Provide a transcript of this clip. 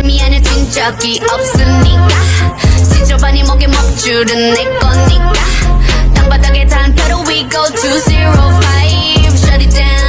미안해 진 적이 없으니까 지저분이 목에 먹줄은 내 거니까 땅바닥에 단표로 we go 205 shut it down